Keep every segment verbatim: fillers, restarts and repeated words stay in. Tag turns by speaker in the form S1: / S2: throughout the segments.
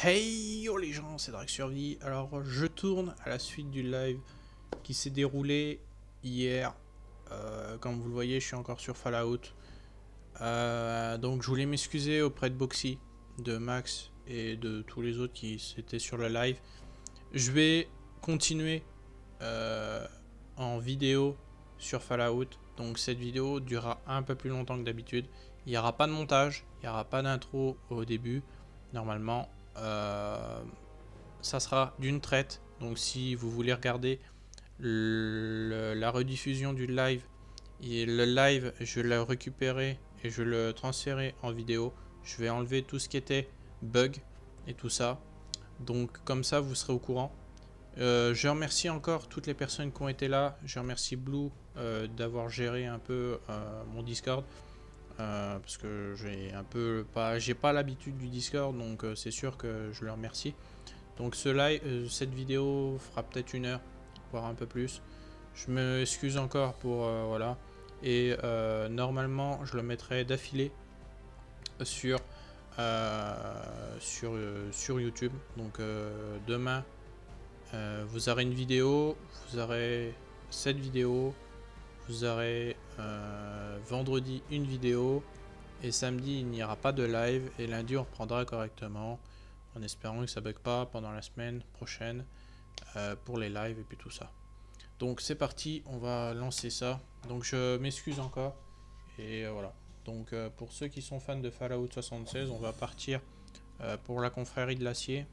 S1: Hey yo les gens, c'est Drake Survie. Alors je tourne à la suite du live qui s'est déroulé hier. Euh, comme vous le voyez, je suis encore sur Fallout. Euh, donc je voulais m'excuser auprès de Boxy, de Max et de tous les autres qui étaient sur le live. Je vais continuer euh, en vidéo sur Fallout. Donc cette vidéo durera un peu plus longtemps que d'habitude. Il n'y aura pas de montage, il n'y aura pas d'intro au début, normalement. Euh, ça sera d'une traite. Donc si vous voulez regarder le, la rediffusion du live, et le live, je l'ai récupéré et je le transférer en vidéo. Je vais enlever tout ce qui était bug et tout ça. Donc comme ça, vous serez au courant. Euh, je remercie encore toutes les personnes qui ont été là. Je remercie Blue euh, d'avoir géré un peu euh, mon Discord. Euh, parce que j'ai un peu pas j'ai pas l'habitude du Discord, donc euh, c'est sûr que je le remercie. Donc ce live, euh, cette vidéo fera peut-être une heure, voire un peu plus. Je m'excuse encore pour euh, voilà. Et euh, normalement je le mettrai d'affilée sur euh, sur euh, sur YouTube. Donc euh, demain euh, vous aurez une vidéo, vous aurez cette vidéo, vous aurez euh, vendredi une vidéo. Et samedi, il n'y aura pas de live. Et lundi, on reprendra correctement. En espérant que ça bug pas pendant la semaine prochaine euh, pour les lives et puis tout ça. Donc c'est parti, on va lancer ça. Donc je m'excuse encore. Et euh, voilà. Donc euh, pour ceux qui sont fans de Fallout soixante-seize, on va partir euh, pour la confrérie de l'acier.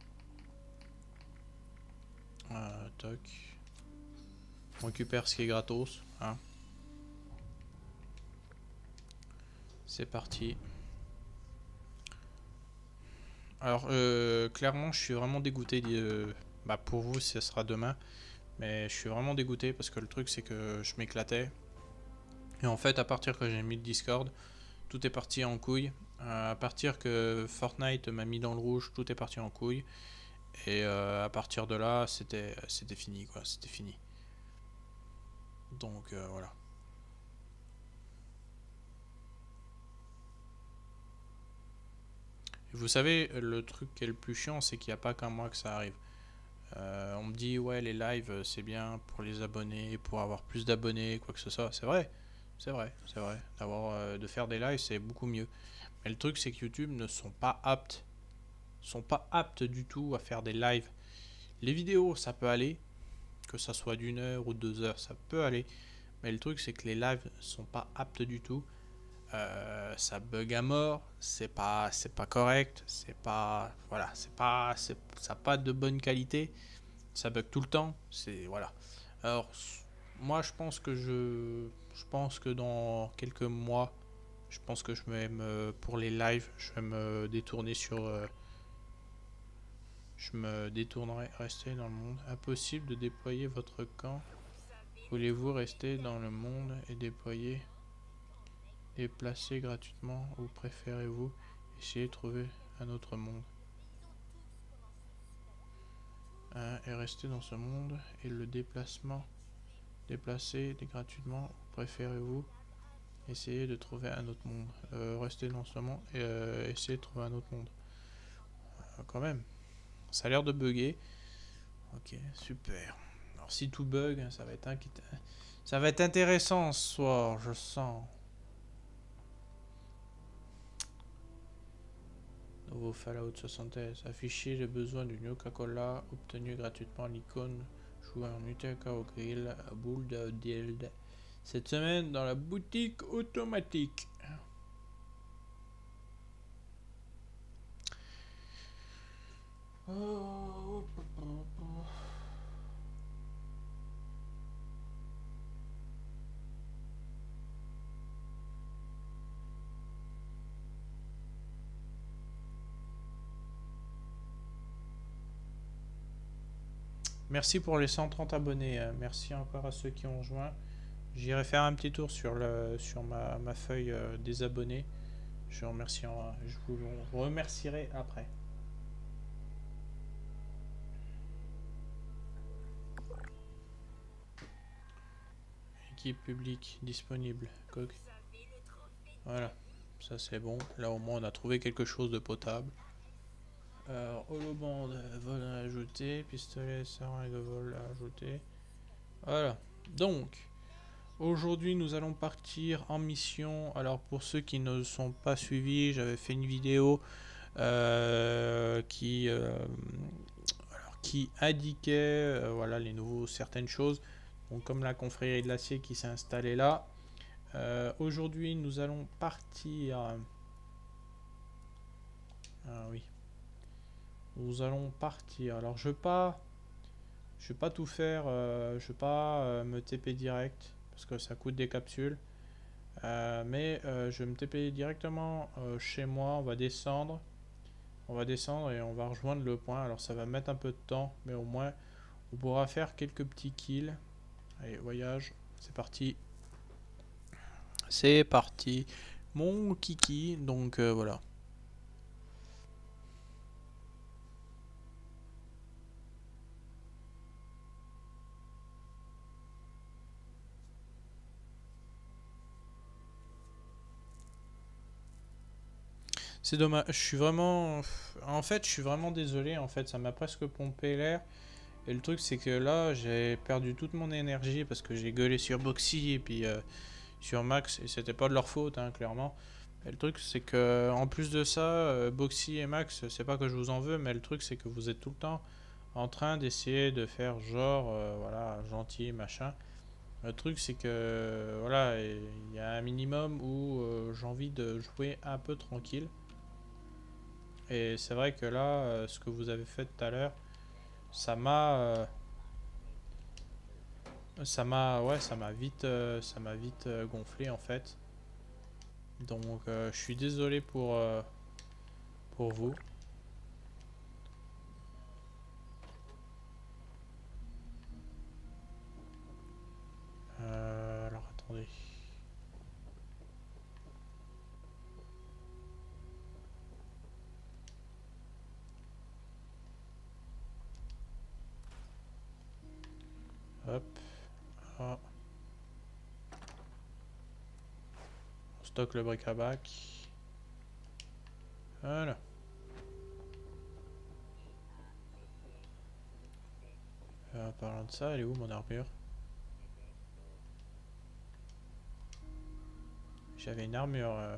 S1: Euh, toc. On récupère ce qui est gratos. Hein. C'est parti. Alors, euh, clairement, je suis vraiment dégoûté. De, bah, pour vous, ce sera demain. Mais je suis vraiment dégoûté parce que le truc, c'est que je m'éclatais. Et en fait, à partir que j'ai mis le Discord, tout est parti en couille. Euh, à partir que Fortnite m'a mis dans le rouge, tout est parti en couille. Et euh, à partir de là, c'était c'était fini, quoi. C'était fini. Donc, euh, voilà. Et vous savez, le truc qui est le plus chiant, c'est qu'il n'y a pas qu'un mois que ça arrive. Euh, on me dit ouais les lives c'est bien pour les abonnés, pour avoir plus d'abonnés, quoi que ce soit. C'est vrai, c'est vrai, c'est vrai. D'avoir euh, de faire des lives c'est beaucoup mieux. Mais le truc c'est que YouTube ne sont pas aptes, sont pas aptes du tout à faire des lives. Les vidéos ça peut aller, que ça soit d'une heure ou deux heures ça peut aller. Mais le truc c'est que les lives sont pas aptes du tout. Euh, ça bug à mort, c'est pas c'est pas correct, c'est pas voilà, c'est pas c'est ça a pas de bonne qualité. Ça bug tout le temps, c'est voilà. Alors moi je pense que je je pense que dans quelques mois, je pense que je vais me pour les lives, je vais me détourner sur euh, je me détournerai rester dans le monde. Impossible de déployer votre camp. Voulez-vous rester dans le monde et déployer déplacer gratuitement ou préférez-vous essayer de trouver un autre monde? Hein, et rester dans ce monde et le déplacement déplacer gratuitement ou préférez-vous essayer de trouver un autre monde? euh, Rester dans ce monde et euh, essayer de trouver un autre monde. Euh, quand même, ça a l'air de bugger. Ok, super. Alors si tout bug, ça va être inquiétant. Ça va être intéressant ce soir, je sens. Nouveau Fallout soixante-seize. Afficher le besoin du Coca-Cola obtenu gratuitement l'icône. Jouer en U T K au grill à boule de Dield. Cette semaine dans la boutique automatique. Oh. Merci pour les cent trente abonnés. Merci encore à ceux qui ont rejoint. J'irai faire un petit tour sur, le, sur ma, ma feuille euh, des abonnés. Je, remercie, je vous remercierai après. Équipe publique disponible. Coq. Voilà, ça c'est bon. Là au moins on a trouvé quelque chose de potable. Alors, holoband, vol à ajouter, pistolet, seringue de vol à ajouter. Voilà. Donc, aujourd'hui, nous allons partir en mission. Alors, pour ceux qui ne sont pas suivis, j'avais fait une vidéo euh, qui, euh, alors, qui indiquait euh, voilà, les nouveaux, certaines choses. Donc, comme la confrérie de l'acier qui s'est installée là. Euh, aujourd'hui, nous allons partir. Ah oui. Nous allons partir. Alors, je ne vais pas. Je vais pas tout faire. Euh, je vais pas euh, me T P direct. Parce que ça coûte des capsules. Euh, mais euh, je vais me T P directement euh, chez moi. On va descendre. On va descendre et on va rejoindre le point. Alors, ça va mettre un peu de temps. Mais au moins, on pourra faire quelques petits kills. Allez, voyage. C'est parti. C'est parti. Mon kiki. Donc, euh, voilà. C'est dommage, je suis vraiment... En fait, je suis vraiment désolé, en fait, ça m'a presque pompé l'air. Et le truc, c'est que là, j'ai perdu toute mon énergie parce que j'ai gueulé sur Boxy et puis euh, sur Max. Et c'était pas de leur faute, hein, clairement. Et le truc, c'est que en plus de ça, euh, Boxy et Max, c'est pas que je vous en veux, mais le truc, c'est que vous êtes tout le temps en train d'essayer de faire genre, euh, voilà, gentil, machin. Le truc, c'est que, voilà, il y a un minimum où euh, j'ai envie de jouer un peu tranquille. Et c'est vrai que là, euh, ce que vous avez fait tout à l'heure, ça m'a, euh, ça m'a, ouais, ça m'a vite, euh, ça m'a vite euh, gonflé en fait. Donc, euh, je suis désolé pour, euh, pour vous. Euh, alors attendez. Hop. Ah. On stocke le bric-à-brac. Voilà. Euh, en parlant de ça, elle est où mon armure? J'avais une armure. Euh,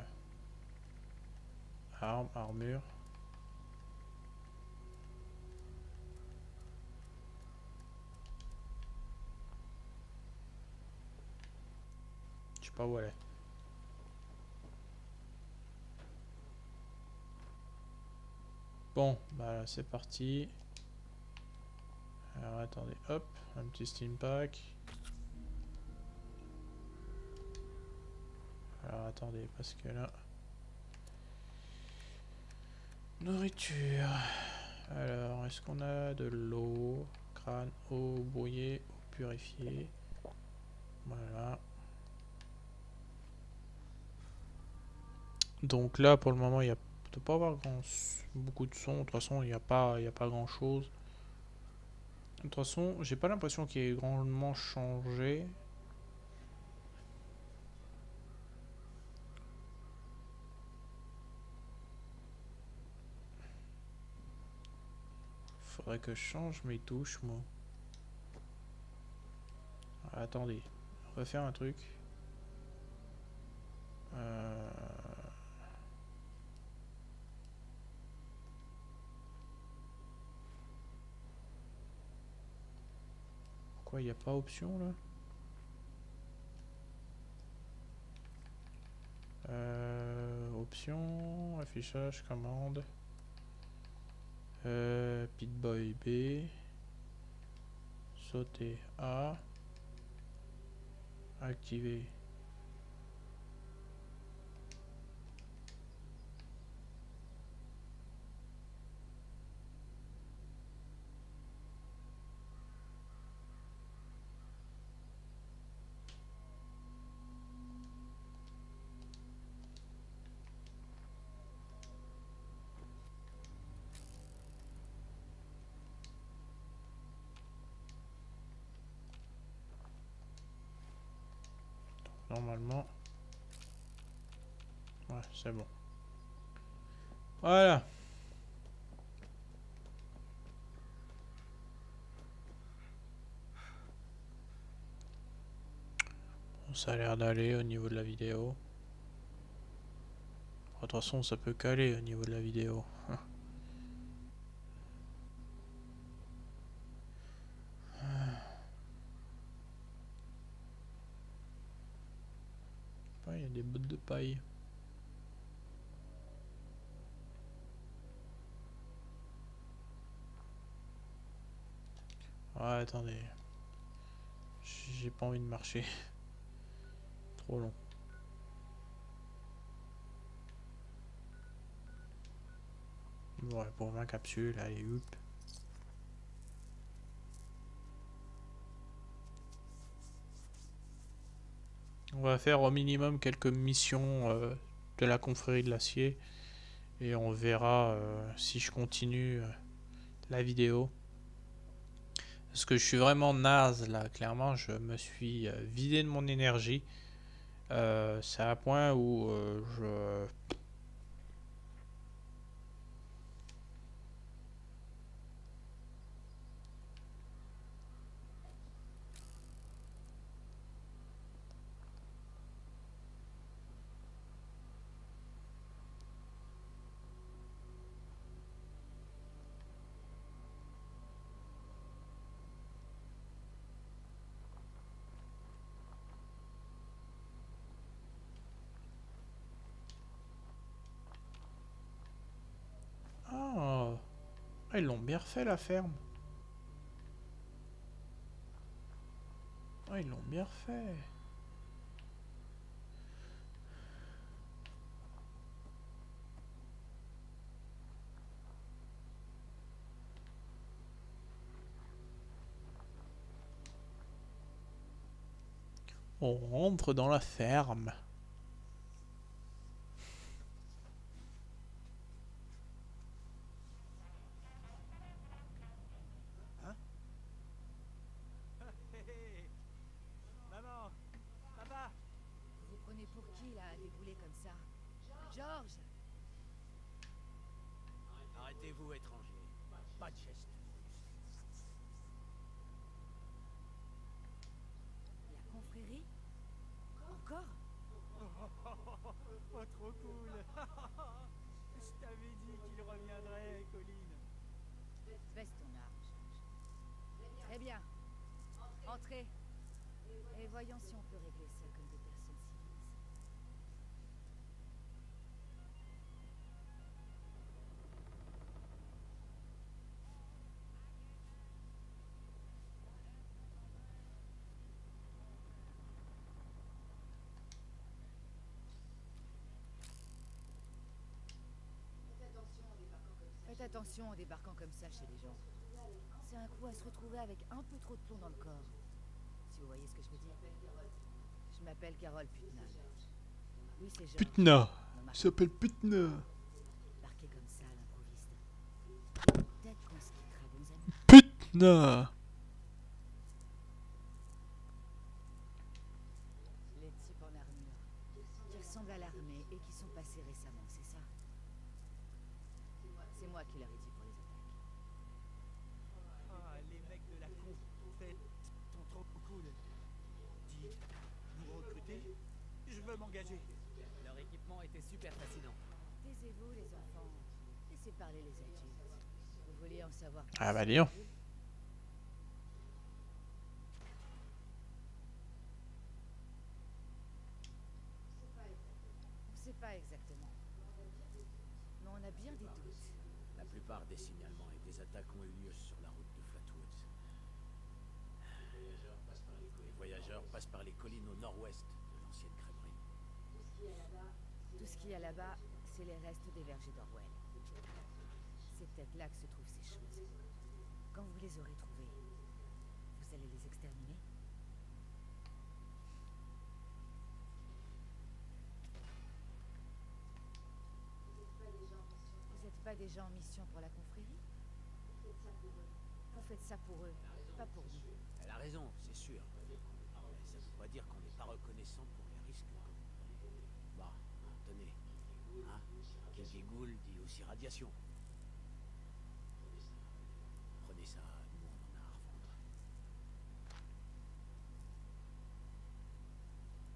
S1: arme, armure. Je sais pas où elle est. Bon, bah c'est parti. Alors attendez, hop, un petit steam pack. Alors attendez, parce que là... Nourriture. Alors, est-ce qu'on a de l'eau? Crâne, eau brouillée, eau purifiée. Voilà. Donc là, pour le moment, il n'y a peut pas avoir grand, beaucoup de son. De toute façon, il n'y a pas, il y a pas grand chose. De toute façon, j'ai pas l'impression qu'il y ait grandement changé. Faudrait que je change mes touches, moi. Ah, attendez, on va faire un truc. Euh... Pourquoi il n'y a pas option là? Euh, option, affichage, commande. Euh, Pit-Boy B. Sauter A. Activer. Normalement. Ouais, c'est bon. Voilà. Ça a l'air d'aller au niveau de la vidéo. De toute façon, ça peut caler au niveau de la vidéo. Il y a des bottes de paille. Ouais, attendez. J'ai pas envie de marcher. Trop long. Ouais, pour vingt capsules, allez, hop. On va faire au minimum quelques missions euh, de la confrérie de l'acier. Et on verra euh, si je continue euh, la vidéo. Parce que je suis vraiment naze là, clairement, je me suis euh, vidé de mon énergie. Euh, c'est à un point où euh, je... Ah, ils l'ont bien refait la ferme. Ah, ils l'ont bien refait. On rentre dans la ferme.
S2: Hein? Hey, maman, papa.
S3: Vous vous prenez pour qui là, à débouler comme ça? Georges!
S2: Arrêtez-vous, étranger. Pas de geste.
S3: La confrérie? Encore?
S2: Oh, trop cool. Je t'avais dit qu'il reviendrait, Colline.
S3: Baisse ton arme, Georges. Très bien. Entrez. Et voyons si on peut régler ça comme des personnes civilisées. Faites attention en débarquant comme ça chez les gens. C'est un coup à se retrouver avec un peu trop de plomb dans le corps. Si vous voyez ce que je veux dire. Je m'appelle Carole Putnam. Oui, c'est Georges.
S1: Putna. Il s'appelle Putna.
S3: Marqué comme ça à l'improviste. Peut-être qu'on se quittera bons amis.
S1: Putna.
S3: Les types en armure, qui ressemblent à l'armée et qui sont passés récemment, c'est ça? C'est moi qui leur ai dit pour les attaques.
S2: Ah, les mecs de la con, faites, sont trop cool. Dis, vous recrutez? Je veux m'engager. Leur équipement était super fascinant.
S3: Taisez-vous les enfants, laissez parler les adultes. Vous voulez en savoir plus?
S1: Ah bah dis donc.
S3: On sait pas exactement. Mais on a bien des doutes.
S4: La plupart des signalements et des attaques ont eu lieu sur la route de Flatwoods. Les voyageurs passent par les collines au nord-ouest de l'ancienne crèmerie.
S3: Tout ce qu'il y a là-bas, c'est les restes des vergers d'Orwell. C'est peut-être là que se trouvent ces choses. Quand vous les aurez trouvées, vous allez les exterminer? Vous n'êtes pas déjà en mission pour la confrérie? Vous faites ça pour eux, pas pour nous.
S4: Elle a raison, c'est sûr. Mais ça ne veut pas dire qu'on n'est pas reconnaissant pour les risques. Bah, tenez. Hein? Qui dit ghoul dit aussi radiation. Prenez ça, nous on en a à revendre.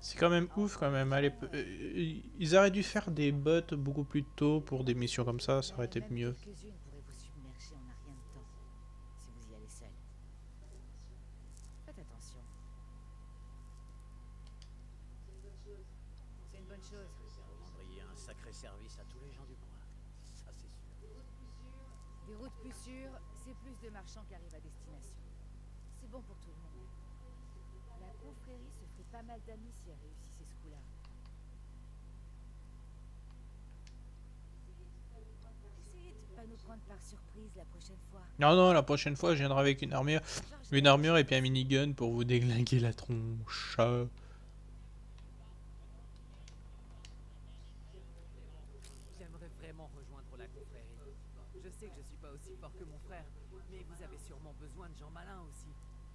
S1: C'est quand même ouf quand même. Allez, euh, ils auraient dû faire des bots beaucoup plus tôt pour des missions comme ça, ça aurait été
S3: Même
S1: mieux.
S3: quelques-unes pourraient vous submerger en un rien de temps, si vous y allez seul. Faites attention. C'est une bonne chose.
S4: Vous rendriez un sacré service à tous les gens du coin. Ça, c'est sûr.
S3: Des routes plus sûres, c'est plus de marchands qui arrivent à destination. C'est bon pour tout le monde. La confrérie se ferait pas mal d'amis si elle réussissait ce coup-là. Essayez de pas nous prendre par surprise la prochaine fois.
S1: Non, non, la prochaine fois, je viendrai avec une armure,
S3: Georges
S1: une armure et puis un minigun pour vous déglinguer la tronche.
S2: J'aimerais vraiment rejoindre la confrérie. Je sais que je suis pas aussi fort que mon frère, mais vous avez sûrement besoin de gens malins aussi.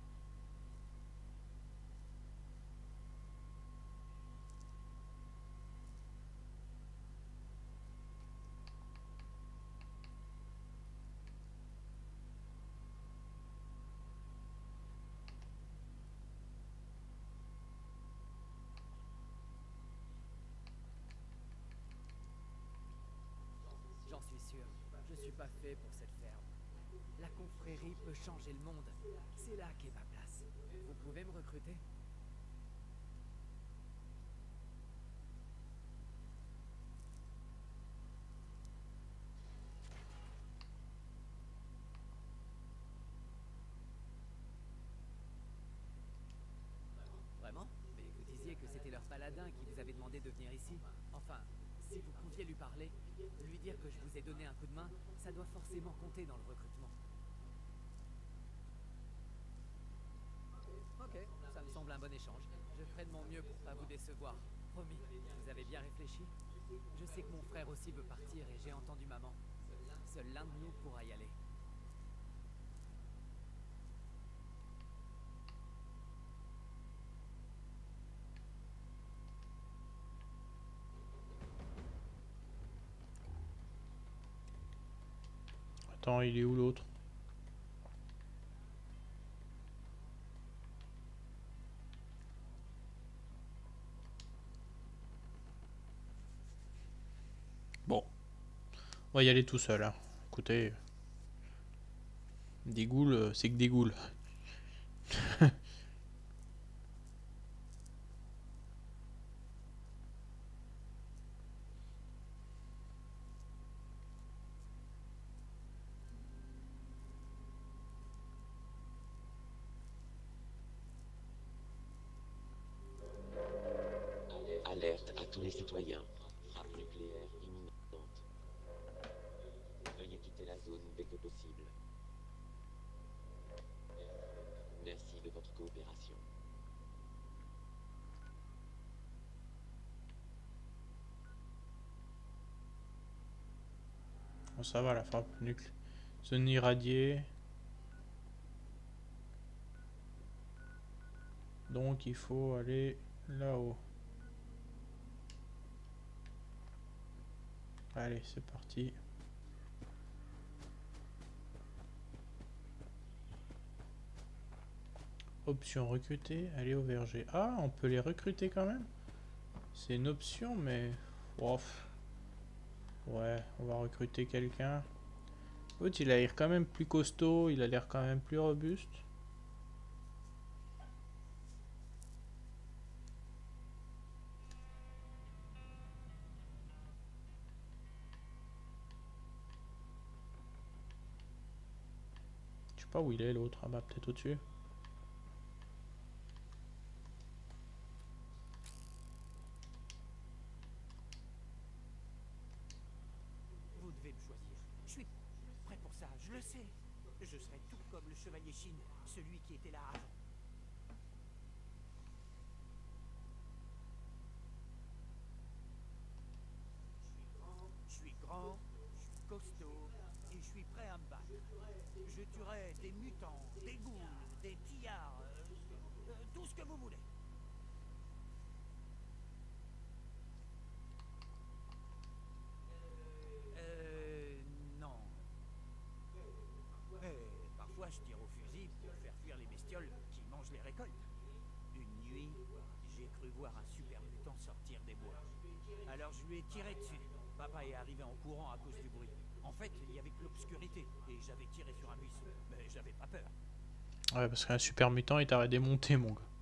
S2: J'en suis sûr, je suis pas fait pour cette ferme. La confrérie peut changer le monde. C'est là qu'est ma place. Vous pouvez me recruter? Vraiment? Mais vous disiez que c'était leur paladin qui vous avait demandé de venir ici. Enfin, si vous pouviez lui parler, lui dire que je vous ai donné un coup de main, ça doit forcément compter dans le recrutement. Ok, ça me semble un bon échange. Je ferai de mon mieux pour pas vous décevoir. Promis, vous avez bien réfléchi? Je sais que mon frère aussi veut partir et j'ai entendu maman. Seul l'un de nous pourra y aller.
S1: Attends, il est où l'autre? Bon, on va y aller tout seul. Hein. Écoutez, des ghouls, euh, c'est que des ghouls.
S5: Alerte à tous les citoyens. Frappe nucléaire imminente. Veuillez quitter la zone dès que possible. Merci de votre coopération.
S1: Bon, ça va, la frappe nucléaire. Zone irradiée. Donc il faut aller là-haut. Allez, c'est parti. Option recruter, aller au verger. Ah, on peut les recruter quand même. C'est une option, mais... Ouf. Ouais, on va recruter quelqu'un. L'autre, il a l'air quand même plus costaud, il a l'air quand même plus robuste. Je sais pas où il est l'autre. Ah bah peut-être au-dessus.
S2: Vous devez me choisir. Je suis prêt pour ça, je le sais. Je serai tout comme le chevalier Shin, celui qui était là avant. Je suis grand, je suis costaud, et je suis prêt à me battre. Je tuerai des mutants, des ghouls, des pillards, euh, euh, tout ce que vous voulez. Euh... non. Mais parfois je tire au fusil pour faire fuir les bestioles qui mangent les récoltes. Une nuit,
S4: j'ai cru voir un super mutant sortir des bois. Alors je lui ai tiré dessus. Papa est arrivé en courant à cause du bruit. En fait, il y avait que l'obscurité et j'avais tiré sur un buisson, mais j'avais pas peur.
S1: Ouais, parce qu'un super mutant, il t'aurait démonté, mon gars.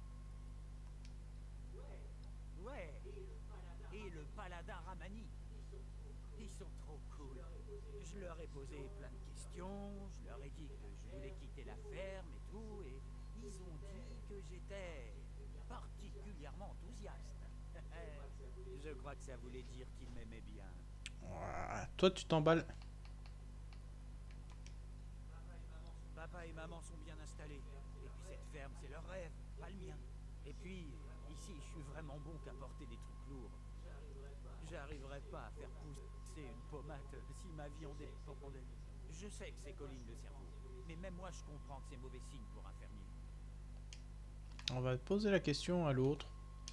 S4: Ouais. Et le paladin Ramani. Ils sont trop cool. Je leur ai posé plein de questions, je leur ai dit que je voulais quitter la ferme et tout, et ils ont dit que j'étais particulièrement enthousiaste. Je crois que ça voulait dire qu'ils m'aimaient bien.
S1: Ouais, toi, tu t'emballes.
S4: Papa et maman sont bien installés. Et puis cette ferme, c'est leur rêve, pas le mien. Et puis, ici, je suis vraiment bon qu'à porter des trucs lourds. J'arriverai pas à faire pousser une pommade si ma vie en dépendait. Je sais que c'est colline le cerveau. Mais même moi, je comprends que c'est mauvais signe pour un fermier.
S1: On va te poser la question à l'autre.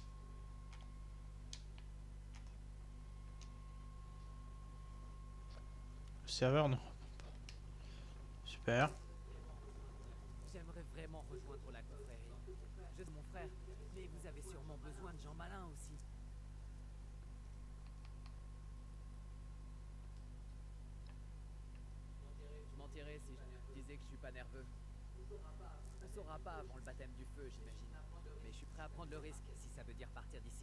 S1: Le serveur, non. Super.
S2: J'aimerais vraiment rejoindre la confrérie. Je suis mon frère, mais vous avez sûrement besoin de gens malins aussi. Je mentirais si je disais que je suis pas nerveux. On saura pas avant le baptême du feu, j'imagine. Mais je suis prêt à prendre le risque si ça veut dire partir d'ici.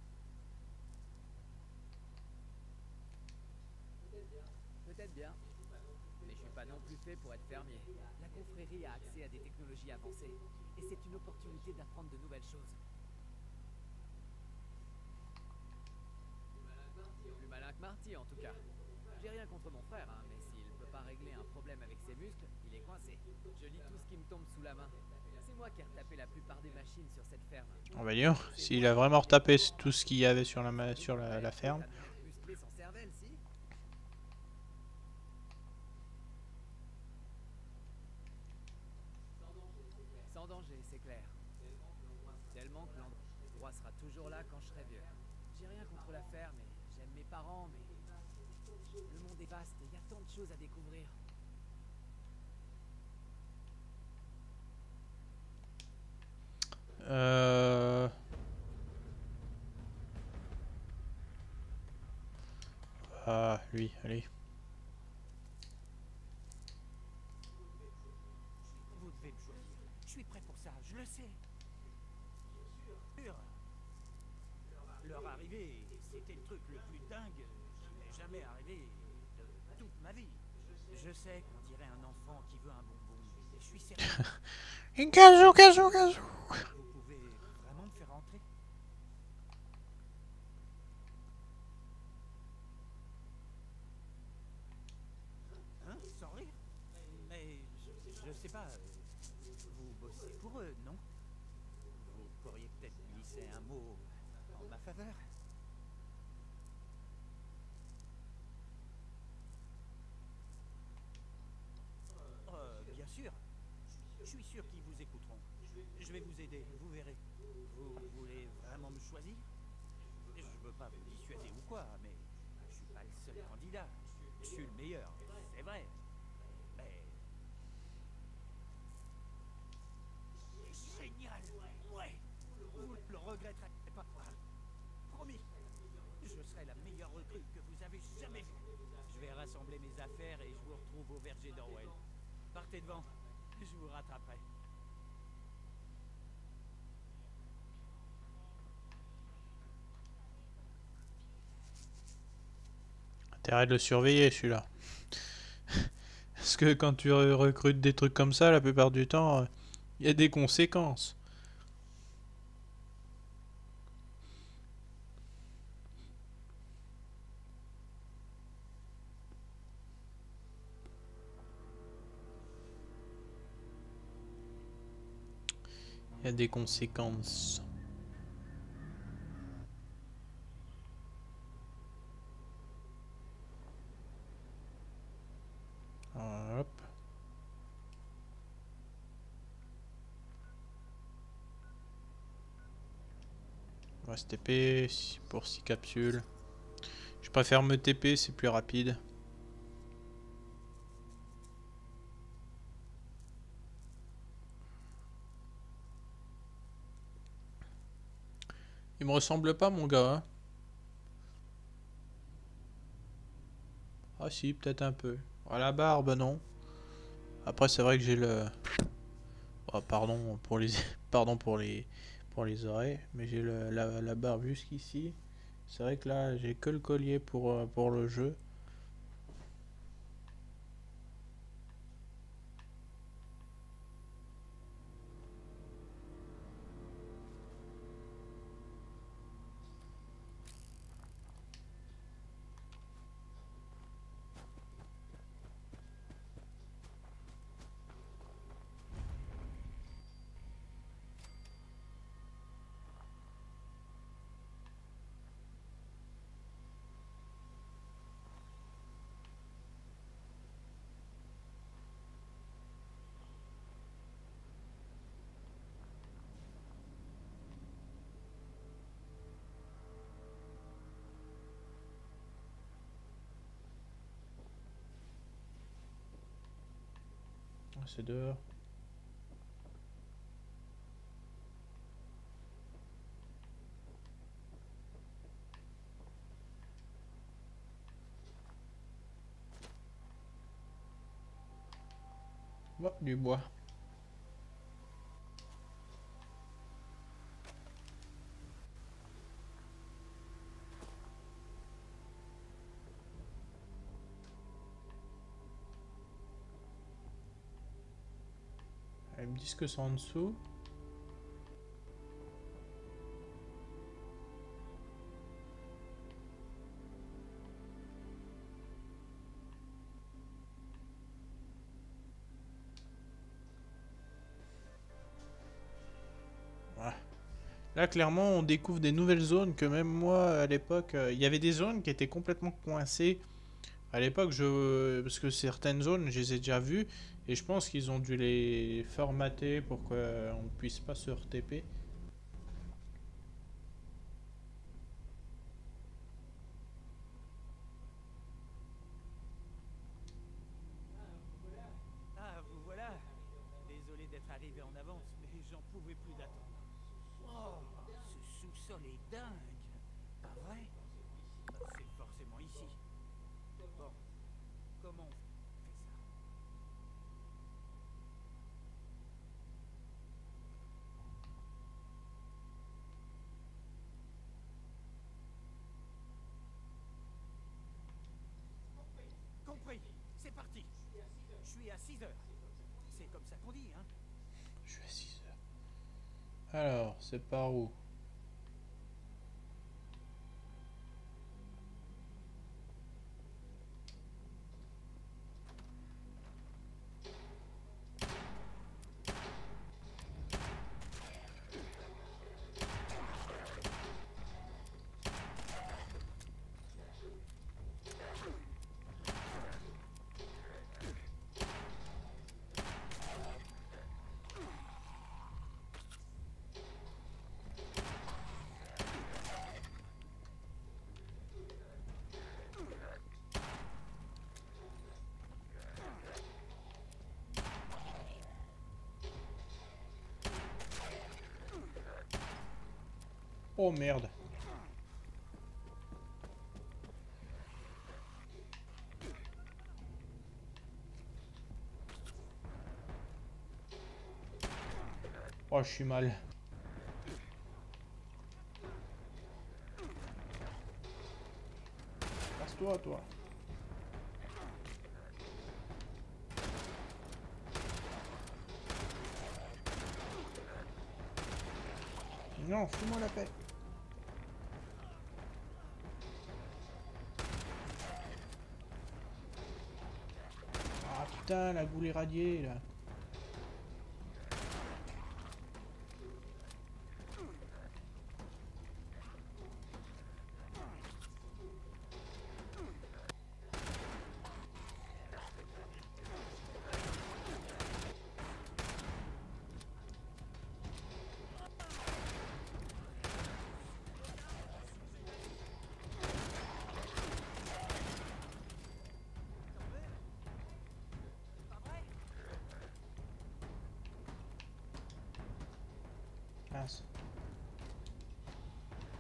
S2: Peut-être bien. Mais je suis pas non plus fait pour être fermier. La confrérie a accès à des technologies avancées. Et c'est une opportunité d'apprendre de nouvelles choses. Plus malin que Marty, en tout cas. J'ai rien contre mon frère, hein, mais s'il peut pas régler un problème avec ses muscles, il est coincé. Je lis tout ce qui me tombe sous la main. C'est moi qui ai retapé la plupart des machines sur cette ferme.
S1: On va dire, s'il a vraiment retapé tout ce qu'il y avait sur la, sur la, la ferme.
S2: Musclé sans cervelle, si. Sans danger, c'est clair. Tellement que l'endroit sera toujours là quand je serai vieux. J'ai rien contre la ferme et j'aime mes parents, mais le monde est vaste et il y a tant de choses à découvrir.
S1: Euh... Ah, lui, allez.
S4: Vous devez me choisir. Je suis prêt pour ça, je le sais. Sûr. Leur arrivée, c'était le truc le plus dingue qui m'est jamais arrivé de toute ma vie. Je sais qu'on dirait un enfant qui veut un bonbon, et je suis sérieux.
S1: Un gazou, gazou, gazou.
S4: Vous pouvez vraiment me faire rentrer? Hein? Sans rire? Mais je, je sais pas. Vous bossez pour eux, non? Vous pourriez peut-être glisser un mot en ma faveur? Euh, bien sûr. Je suis sûr qu'ils vous écouteront. Je vais vous aider, vous verrez. Vous voulez vraiment me choisir? Je veux pas vous dissuader ou quoi, mais je suis pas le seul candidat. Je suis le meilleur, c'est vrai. Mais... Génial! Ouais! Vous le regretterez pas. Promis! Je serai la meilleure recrue que vous avez jamais vue. Je vais rassembler mes affaires et je vous retrouve au verger d'Orwell. Partez devant, je vous rattraperai.
S1: Intérêt de le surveiller, celui-là. Parce que quand tu recrutes des trucs comme ça, la plupart du temps, il y a des conséquences. Il y a des conséquences. Hop. On va se T P pour six capsules. Je préfère me T P, c'est plus rapide. Il me ressemble pas, mon gars. Hein. Ah si, peut-être un peu. Ah, la barbe, non. Après, c'est vrai que j'ai le... Oh, pardon pour les... pardon pour les... pour les oreilles. Mais j'ai le... la... la barbe jusqu'ici. C'est vrai que là, j'ai que le collier pour, euh, pour le jeu. C'est dehors. Bon, du bois. Ils me disent que c'est en dessous. Ouais. Là, clairement, on découvre des nouvelles zones que même moi, à l'époque, euh, il y avait des zones qui étaient complètement coincées. À l'époque, je... parce que certaines zones, je les ai déjà vues. Et je pense qu'ils ont dû les formater pour qu'on ne puisse pas se R T P.
S4: Ah, vous voilà. Désolé d'être arrivé en avance, mais j'en pouvais plus d'attendre. Oh, ce sous-sol est dingue. Pas vrai? C'est forcément ici. Bon, comment on fait ça? Compris, c'est parti. Je suis à six heures. C'est comme ça qu'on dit, hein?
S1: Je suis à six heures. Alors, c'est par où? Oh merde. Oh, je suis mal. Passe-toi, toi. Non, fous-moi la paix. Ah putain, la boule irradiée là. Mince.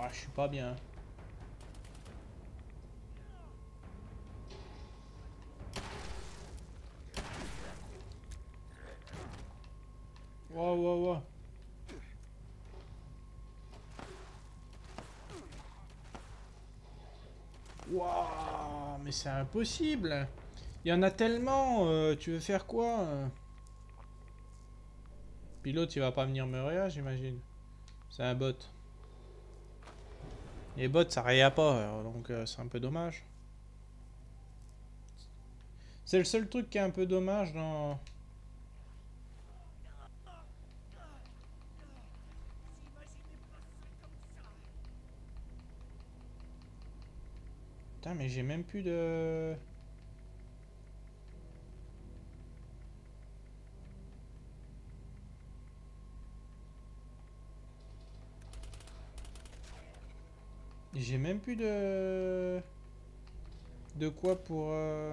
S1: Ah, je suis pas bien. Wow, wow, wow. Waouh, mais c'est impossible. Il y en a tellement. Euh, tu veux faire quoi? Pilote, il va pas venir me réa, j'imagine. C'est un bot. Les bots, ça réa pas, alors, donc euh, c'est un peu dommage. C'est le seul truc qui est un peu dommage dans... Putain, mais j'ai même plus de... J'ai même plus de... De quoi pour... Euh...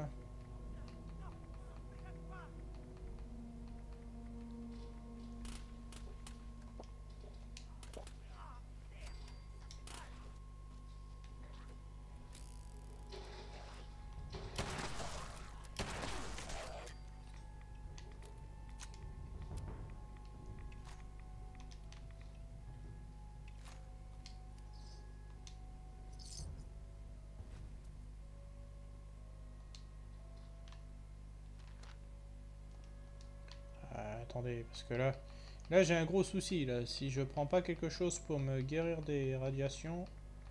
S1: Ah, attendez, parce que là... Là, j'ai un gros souci, là. Si je prends pas quelque chose pour me guérir des radiations...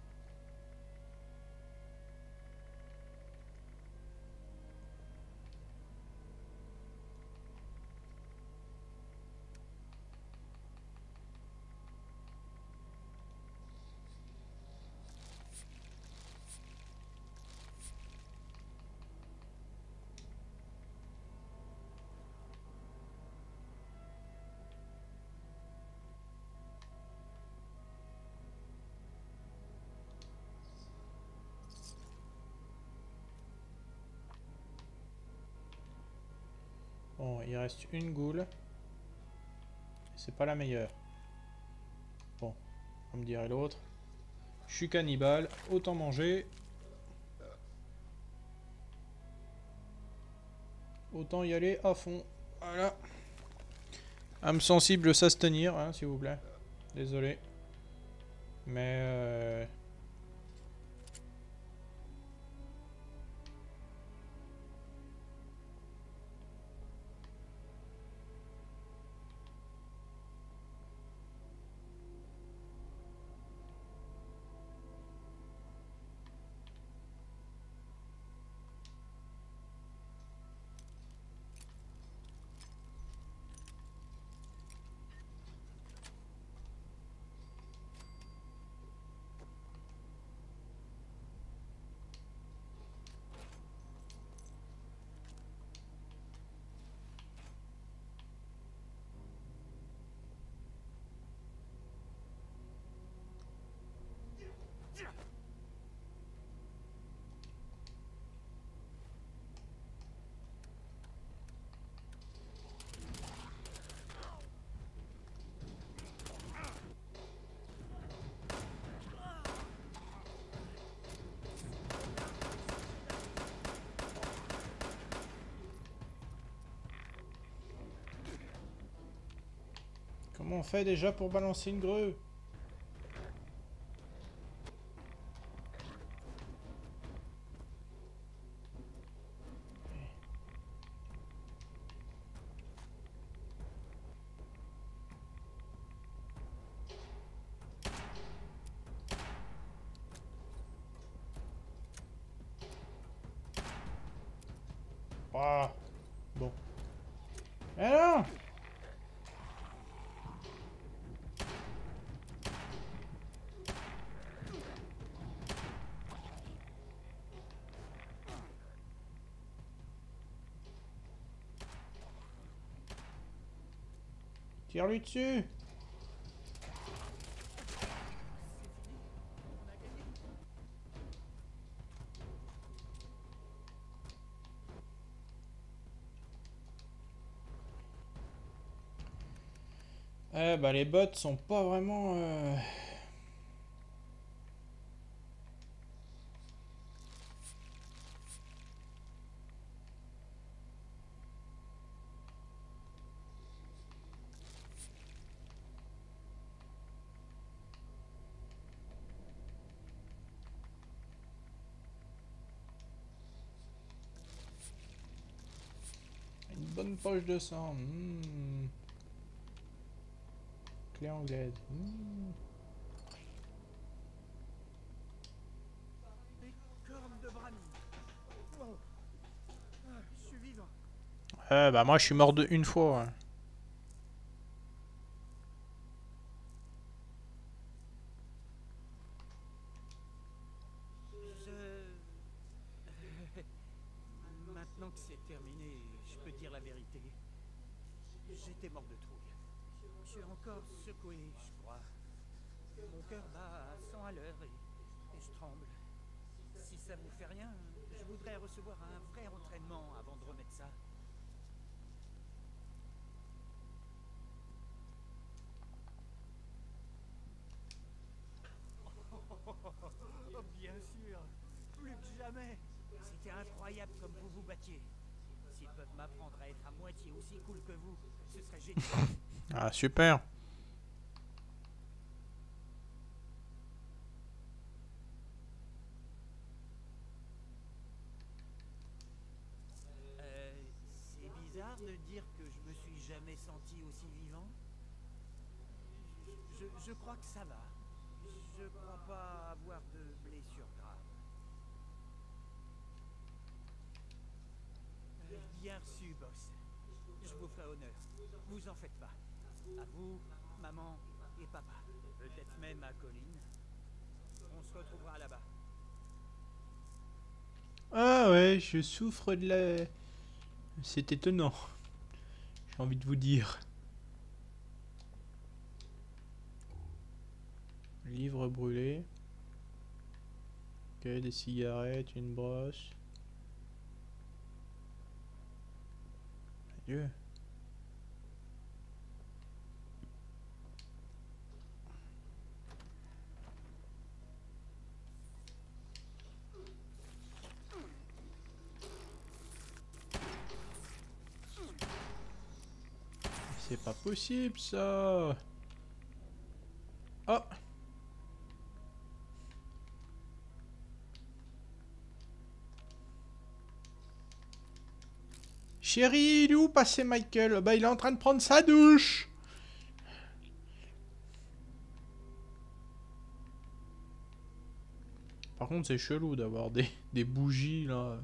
S1: Bon, il reste une goule. C'est pas la meilleure. Bon, comme dirait l'autre. Je suis cannibale, autant manger. Autant y aller à fond. Voilà. Âme sensible, ça se tenir, hein, s'il vous plaît. Désolé. Mais... Euh... Comment on fait déjà pour balancer une grue? Ah, bon. Mais non! Tire-lui dessus! Eh bah les bots sont pas vraiment... Euh... bonne poche de sang. Mmh. Clé anglaise. Mmh.
S4: Des cornes de brami. Oh. Ah, je suis vivant.
S1: Euh, bah moi je suis mort de une fois. Ouais.
S4: Je... Maintenant que c'est terminé, je peux dire la vérité. J'étais mort de trouille. Je suis encore secoué, je crois. Mon cœur bat à cent à l'heure et, et je tremble. Si ça vous fait rien, je voudrais recevoir un vrai entraînement avant de remettre ça. Oh, bien sûr, plus que jamais. C'était incroyable comme vous vous battiez. S'ils peuvent m'apprendre à être à moitié aussi cool que vous, ce serait génial.
S1: Ah super.
S4: Euh, c'est bizarre de dire que je me suis jamais senti aussi vivant. Je, je, je crois que ça va. Je crois pas avoir de blessure grave. Euh, bien reçu, boss. Je vous ferai honneur. Vous en faites pas. À vous, maman et papa. Peut-être même à Colline. On se retrouvera là-bas.
S1: Ah ouais, je souffre de la... C'est étonnant. J'ai envie de vous dire. Livre brûlé. Ok, des cigarettes, une brosse. Adieu. C'est pas possible ça. Oh. Chérie, il est où passé Michael? Bah il est en train de prendre sa douche. Par contre c'est chelou d'avoir des, des bougies là.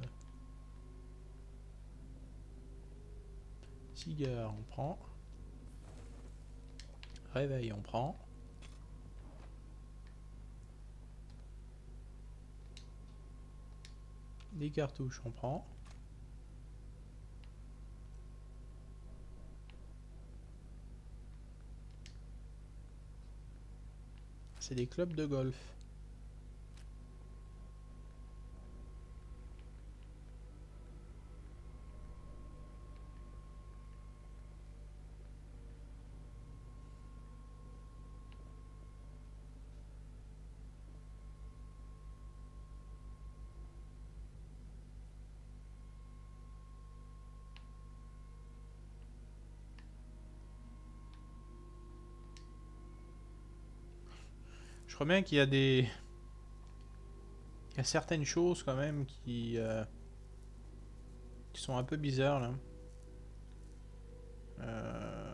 S1: Cigare on prend. Réveil on prend. Des cartouches on prend. C'est des clubs de golf. Je crois bien qu'il y a des... Il y a certaines choses quand même qui... Euh... qui sont un peu bizarres là. Euh...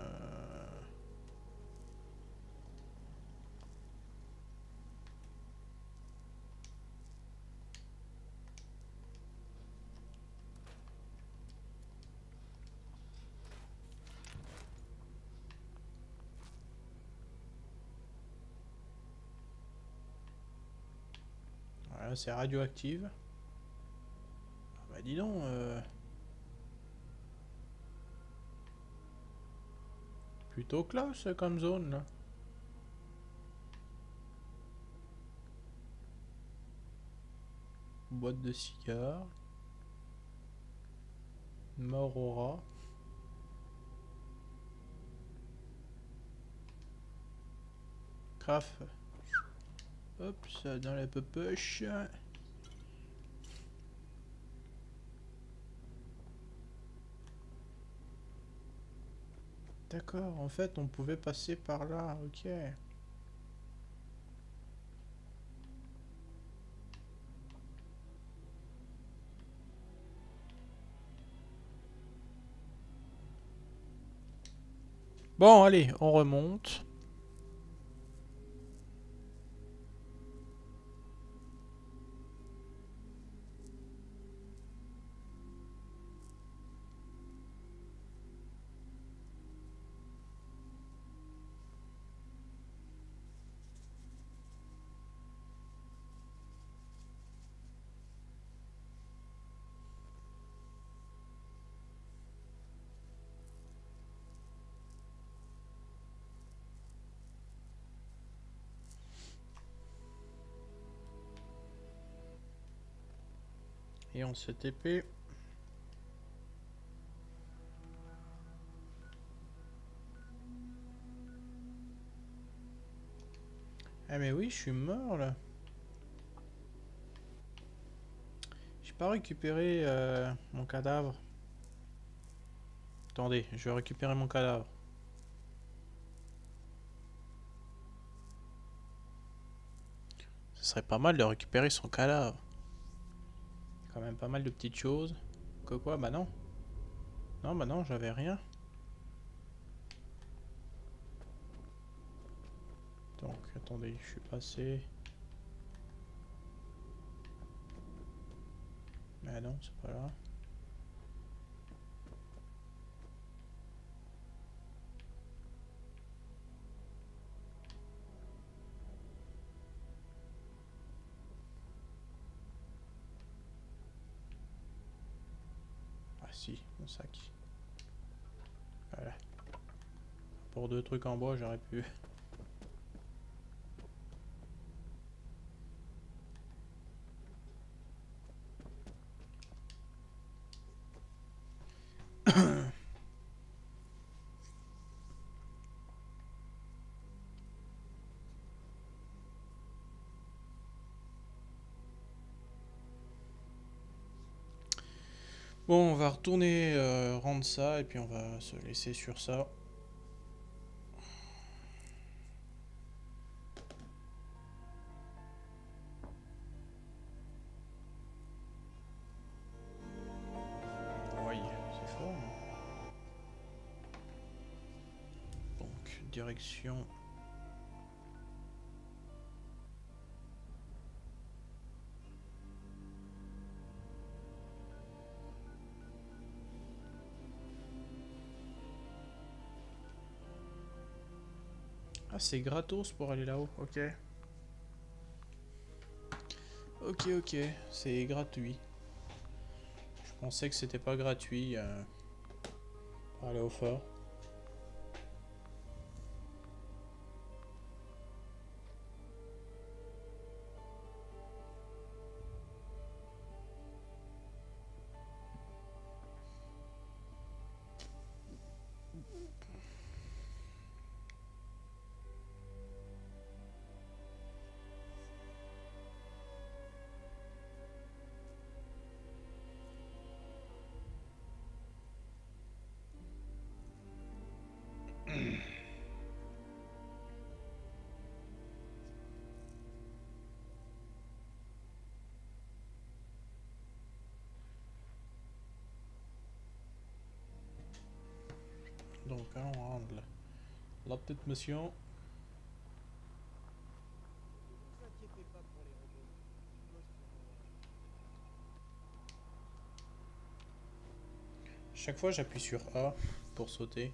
S1: Voilà, c'est radioactive. Ah bah dis donc... Euh... Plutôt classe comme zone là. Boîte de cigares. Mort au rat. Craft. Hop, ça dans la poche. D'accord, en fait on pouvait passer par là, ok. Bon, allez, on remonte. Et on se T P. Ah mais oui, je suis mort là. J'ai pas récupéré euh, mon cadavre. Attendez, je vais récupérer mon cadavre. Ce serait pas mal de récupérer son cadavre. Quand même pas mal de petites choses. Que quoi? Bah non. Non, bah non, j'avais rien. Donc, attendez, je suis passé. Mais non, c'est pas là. Ah si, mon sac. Voilà. Pour deux trucs en bois, j'aurais pu. Bon, on va retourner euh, rendre ça et puis on va se laisser sur ça. Oui, c'est fort. Hein. Donc, direction. Ah, c'est gratos pour aller là-haut, ok. Ok, ok, c'est gratuit. Je pensais que c'était pas gratuit euh, pour aller au fort. Donc, allons rendre la, la petite mission. Chaque fois, j'appuie sur A pour sauter.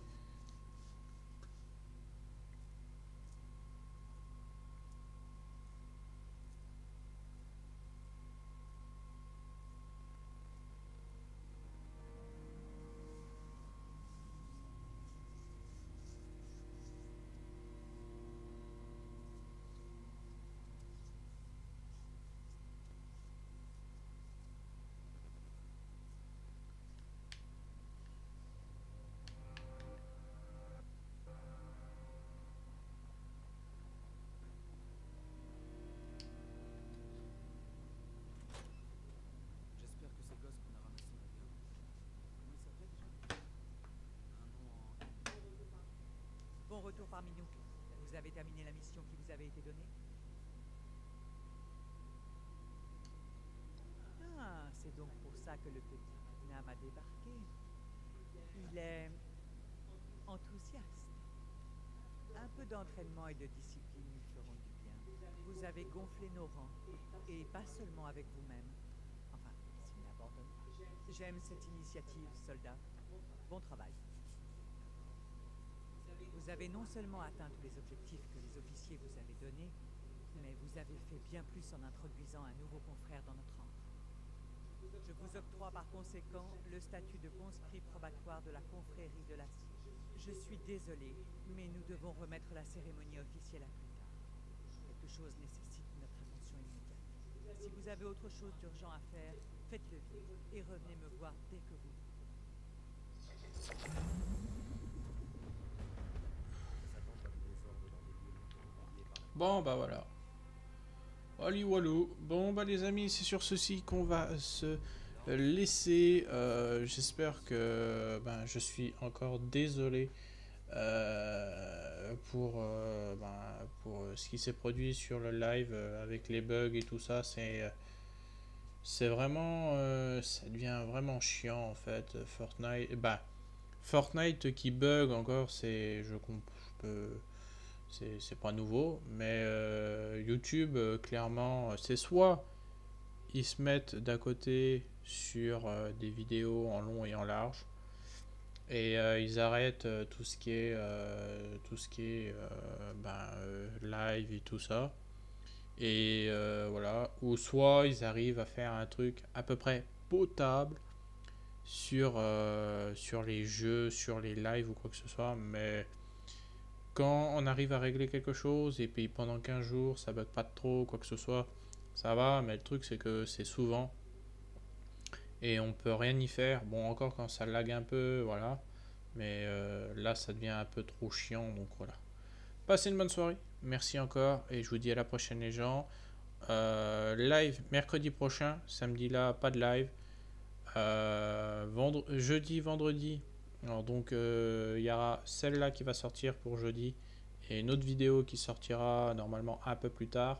S2: J'espère que ces gosses qu'on a ramassés vont bien. Comment ils s'appelaient déjà? Un nom en...
S4: Bon retour parmi nous. Vous avez terminé la mission qui vous avait été donnée? Ah, c'est donc pour ça que le petit Magnam a débarqué. Il est enthousiaste. Un peu d'entraînement et de discipline nous feront du bien. Vous avez gonflé nos rangs, et pas seulement avec vous-même. Enfin, s'ils n'abandonnent pas. J'aime cette initiative, soldat. Bon travail. Vous avez non seulement atteint tous les objectifs que les officiers vous avaient donnés, mais vous avez fait bien plus en introduisant un nouveau confrère dans notre rang. Je vous octroie par conséquent le statut de conscrit probatoire de la confrérie de l'acier. Je suis désolé, mais nous devons remettre la cérémonie officielle à plus tard. Quelque chose nécessite notre attention immédiate. Si vous avez autre chose d'urgent à faire, faites-le vite et revenez me voir dès que vous.
S1: Bon bah voilà. Allez walou. Bon bah les amis, c'est sur ceci qu'on va se laisser. Euh, J'espère que ben, je suis encore désolé euh, pour, euh, ben, pour ce qui s'est produit sur le live euh, avec les bugs et tout ça. C'est c'est vraiment euh, ça devient vraiment chiant en fait. Fortnite, bah Fortnite qui bug encore, c'est je, je peux c'est pas nouveau, mais euh, YouTube, euh, clairement, c'est soit ils se mettent d'à côté sur euh, des vidéos en long et en large, et euh, ils arrêtent euh, tout ce qui est, euh, tout ce qui est euh, ben, euh, live et tout ça, et euh, voilà, ou soit ils arrivent à faire un truc à peu près potable sur, euh, sur les jeux, sur les lives ou quoi que ce soit, mais quand on arrive à régler quelque chose et puis pendant quinze jours ça bug pas trop quoi que ce soit, ça va, mais le truc c'est que c'est souvent et on peut rien y faire. Bon, encore quand ça lag un peu, voilà, mais euh, là ça devient un peu trop chiant, donc voilà. Passez une bonne soirée, merci encore et je vous dis à la prochaine les gens. Euh, live mercredi prochain, samedi là pas de live. Euh, vendre, jeudi, vendredi. Alors donc il euh, y aura celle-là qui va sortir pour jeudi et une autre vidéo qui sortira normalement un peu plus tard.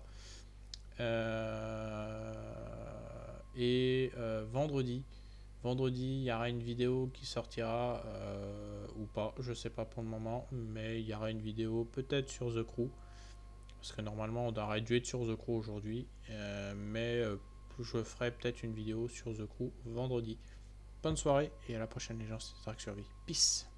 S1: Euh, et euh, vendredi, vendredi il y aura une vidéo qui sortira euh, ou pas, je sais pas pour le moment, mais il y aura une vidéo peut-être sur The Crew parce que normalement on aurait dû être sur The Crew aujourd'hui, euh, mais euh, je ferai peut-être une vidéo sur The Crew vendredi. Bonne soirée et à la prochaine les gens, c'est Dark Survie. Peace.